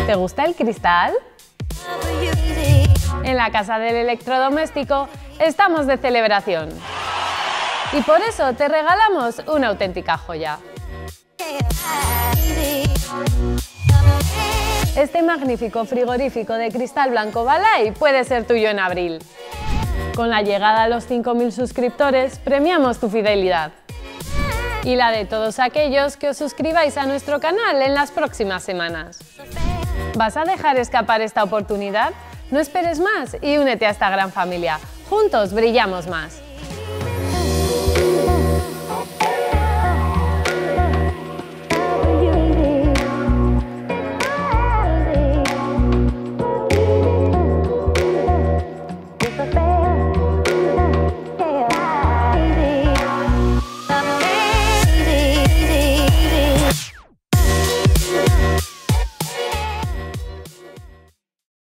¿Te gusta el cristal? En la Casa del Electrodoméstico estamos de celebración y por eso te regalamos una auténtica joya. Este magnífico frigorífico de cristal blanco Balay puede ser tuyo en abril. Con la llegada a los 5000 suscriptores premiamos tu fidelidad y la de todos aquellos que os suscribáis a nuestro canal en las próximas semanas. ¿Vas a dejar escapar esta oportunidad? No esperes más y únete a esta gran familia. Juntos brillamos más.